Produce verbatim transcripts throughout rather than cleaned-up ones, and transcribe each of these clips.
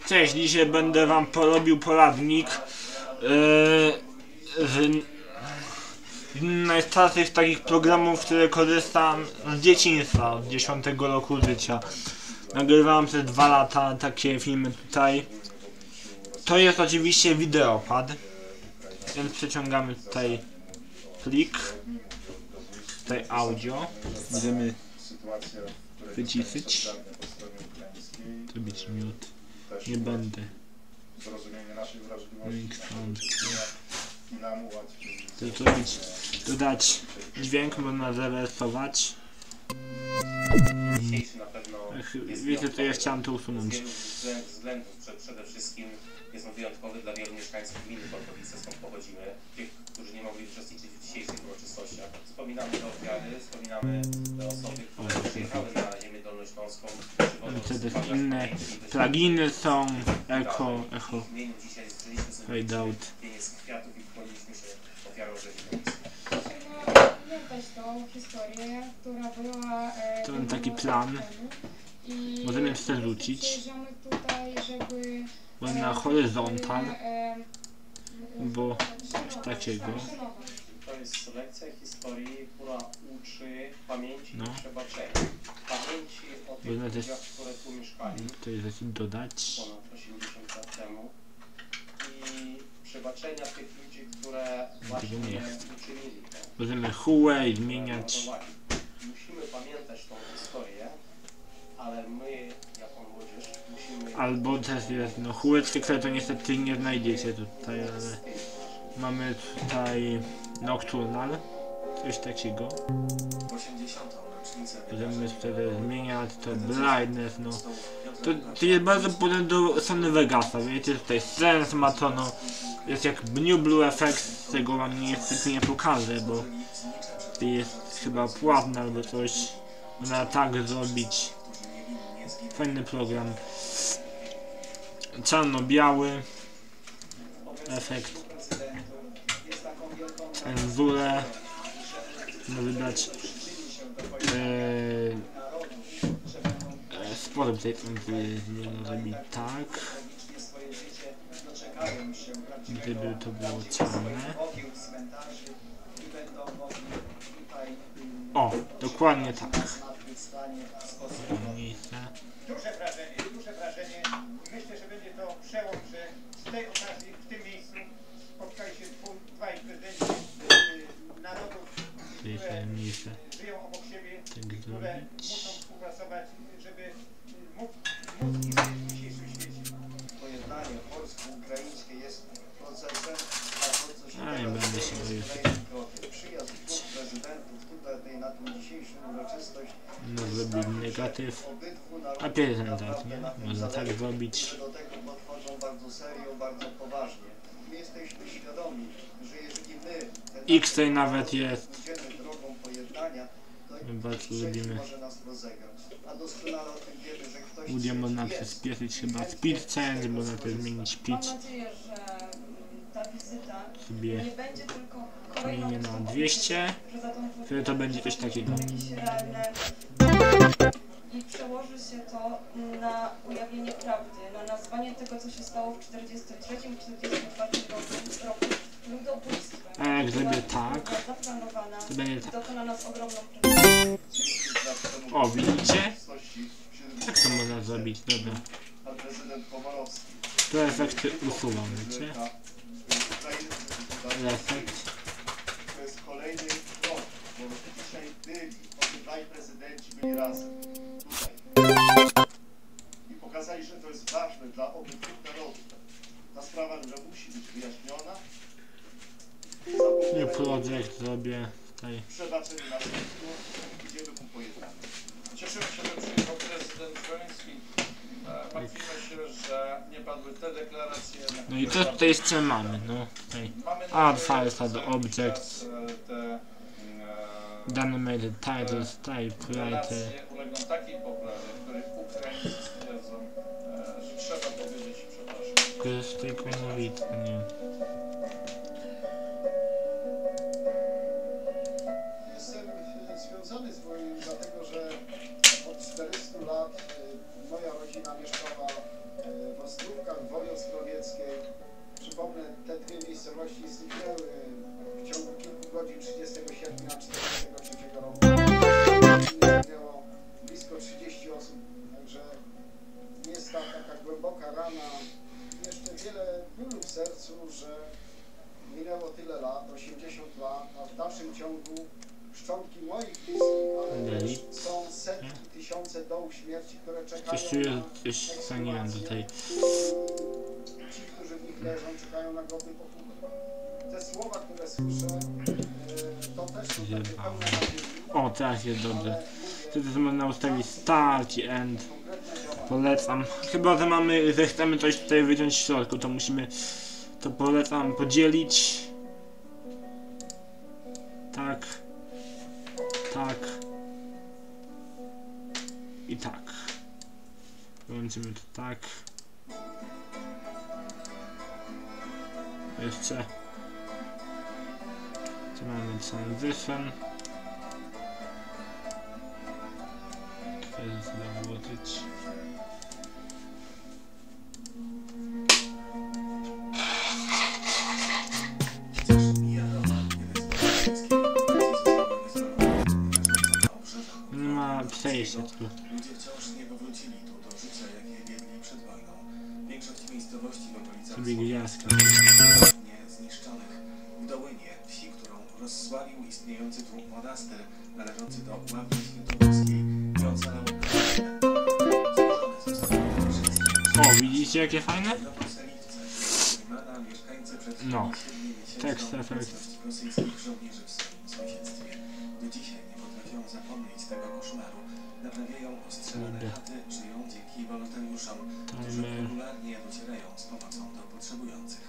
Cześć, dzisiaj będę wam porobił poradnik yy, z najstarszych takich programów, które korzystam z dzieciństwa, od dziesiątego roku życia. Nagrywałem przez dwa lata takie filmy tutaj. To jest oczywiście wideopad, więc przeciągamy tutaj plik, tutaj audio, będziemy wyciszyć, zrobić mute, nie będę link sound, chcę zrobić, dodać dźwięk, można zarejestrować. Wiecie co, ja chciałem to usunąć. Z względów przede wszystkim jest on wyjątkowy dla wielu mieszkańców gminy Borkowice, skąd pochodzimy, tych, którzy nie mogli uczestniczyć w dzisiejszych uroczystościach. Wspominamy te ofiary, wspominamy te osoby, które przyjechały na ziemię dolnośląską. Co to jest inne pluginy są, echo, echo, fade out. To mam taki plan. Możemy przerzucić bo na horyzontal, bo coś takiego. To jest lekcja historii, która uczy pamięci No. i przebaczenia. Pamięci o tych Można też ludziach, które tu mieszkali tutaj coś dodać. ponad osiemdziesiąt lat temu. I przebaczenia tych ludzi, które właśnie nie uczynili to. Możemy hułę zmieniać. Musimy pamiętać tą historię, ale my, jako młodzież, musimy... Albo też jest, no hułeczkę, które to niestety nie znajdziecie tutaj, ale mamy tutaj Nocturnal, coś takiego. Możemy wtedy zmieniać to brightness, no. To, to jest bardzo podobne do Sony Vegasa, wiecie, tutaj sens ma to, no. Jest jak New Blue Effect, tego wam niestety nie pokażę, bo to jest chyba płatne albo coś. Można tak zrobić. Fajny program. Czarno-biały efekt. Cenzurę. Można wybrać ee, e, sposób tej cenzury. Można zrobić tak. Gdyby to było czarne. O, dokładnie tak. Miejsce. Duże wrażenie, duże wrażenie. Myślę, że będzie to przełom, że z tej okazji w tym miejscu spotkali się dwaj prezydenci narodów, które żyją obok siebie, które muszą współpracować, żeby móc istnieć w dzisiejszym świecie. Pojednanie polsko-ukraińskie jest procesem, a to co się A, nie będę się boił. Przyjazd dwóch prezydentów tutaj na tą dzisiejszą uroczystość. No zrobić negatyw. A prezent, nie? Można tak zrobić. Do tego podchodzą bardzo serio, bardzo poważnie. My jesteśmy świadomi, że jeżeli my X tutaj nawet jest. pójdziemy drogą pojednania, to My bardzo lubimy. może nas rozegrać. A doskonale o tym wiemy, że ktoś Audio można przyspieszyć chyba speed change, można też zmienić pitch. Mam nadzieję, że ta wizyta Sobie nie będzie tylko kolejną zmienię na dwieście. Wtedy to będzie coś takiego. jakieś realne i przełoży się to na ujawnienie prawdy, na nazwanie tego, co się stało w czterdziestym trzecim czterdziestym czwartym roku ludobójstwem. A jak zrobię tak, zaplanowana, to będzie tak. dokona nas ogromną O, widzicie? Tak to można zrobić, dobra. To efekty usuwam, wiecie? Efekt. To jest kolejny krok, bo dzisiaj byli, obydwaj prezydenci byli razem, tutaj. I pokazali, że to jest ważne dla obydwu narodów. Ta sprawa, że musi być wyjaśniona. New project zrobię tutaj. Przebaczenie następstwo, idziemy ku pojednaniu. Cieszymy się, że przyjechał prezydent Żeleński. Martwimy się, że nie padły te deklaracje. No i to tutaj jeszcze mamy, no tutaj. Add files, add objects. Animated titles, typewriter. Ulegną takiej poprawie, w której Ukraińcy stwierdzą, że trzeba powiedzieć przepraszam. To jest tylko mówić, nie. Jestem związany z moim, dlatego że od czterystu lat moja rodzina mieszkała w Ostrówku. taka rana, jeszcze wiele bólu w sercu, że minęło tyle lat, osiemdziesiąt lat, a w dalszym ciągu szczątki moich bliskich, ale też są setki, tysiące dołów śmierci, które czekają Coś czuję, na coś staniłem tutaj. Ci, którzy w nich leżą, czekają na godny pochówek. Te słowa, które słyszę, e, to też są takie pełne nadziei. O, teraz jest dobrze. Wtedy można ustawić start i end. Polecam. Chyba, że mamy, że chcemy coś tutaj wyciąć w środku, to musimy, to polecam podzielić. Tak. Tak. I tak. Wyłączymy to tak. Jeszcze. Tu mamy transition. Tutaj sobie włożyć. Nie ma przejścia tu. Ludzie wciąż nie powrócili tu do życia, jakie wiedli przed wojną. Większość miejscowości w okolicach Sobie gwiazdka. zniszczonych. W Dołynie, wsi, którą rozsławił istniejący tu monaster należący do ławki świętokrzyskiej, nie ocalał O, widzicie jakie fajne? No. Tekst efekt. rosyjskich żołnierzy w swoim sąsiedztwie. Do dzisiaj nie potrafią zapomnieć tego koszmaru. Naprawiają ostrzelane chaty, żyją dzięki wolontariuszom, którzy regularnie docierają z pomocą do potrzebujących.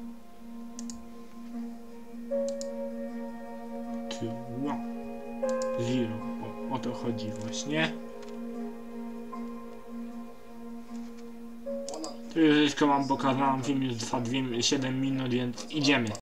Wow. Zero. O, o to chodzi właśnie. Tu już wszystko wam pokazałem, film już trwa siedem minut, więc idziemy.